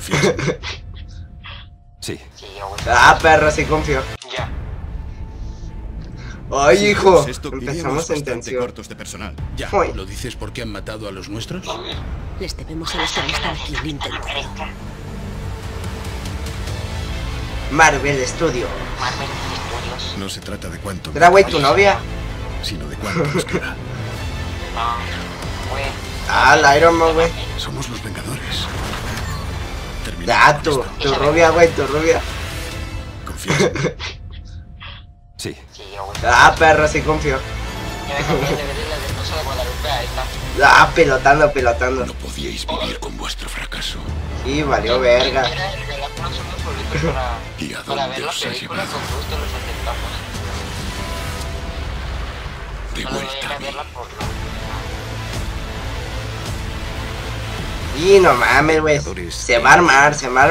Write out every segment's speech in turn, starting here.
¿Confías en mí? Sí. Ah, perro, sí confío. Ya. Ay, Si hijo. hacemos esto, Empezamos iremos en bastante tensión. cortos de personal. Ya. Uy. ¿Lo dices porque han matado a los nuestros? Les debemos a los que no están aquí el intento. Marvel Studio. Marvel Studios. No se trata de cuánto... ¿Era güey tu novia? Sino de cuánto nos queda. No, güey. Ah, la Iron Man, güey. Somos los Vengadores. Ah, Terminamos con tu esto. rubia, güey, tu rubia. ¿Confías en mí? Sí. Sí, yo, güey. Ah, perro, sí confío. Ya me cambié de ver la de Rosa de Guadalupe a esta. Ah, pilotando. No podíais vivir con vuestro fracaso. Sí, valió verga. Era regalarnos unos boletos ¿Y a para dónde ver la os ha película, llevado? con gusto los aceptamos. De Solo vuelta era a mí. verla por la... Y no mames, güey. Se va a armar.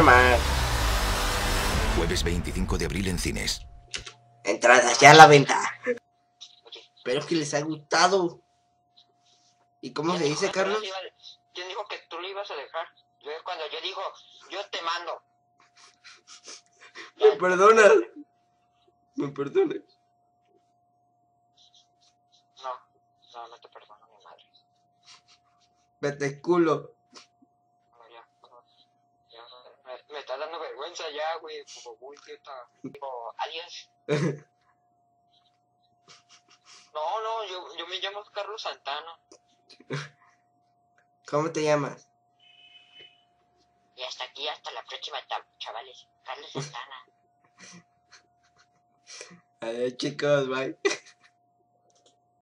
Jueves 25 de abril en cines. Entradas ya a la venta. Espero que les haya gustado. ¿Y cómo se dice, Carlos? ¿Quién dijo que tú lo ibas a dejar? Yo cuando yo digo, yo te mando. Me perdonas. No te perdono, mi madre. Vete culo. No, ya, me está dando vergüenza ya, güey. Como muy idiota. Digo, adiós. No, yo me llamo Carlos Santana. ¿Cómo te llamas? Y hasta aquí, hasta la próxima, chavales. Carlos Santana. Adiós, chicos, bye.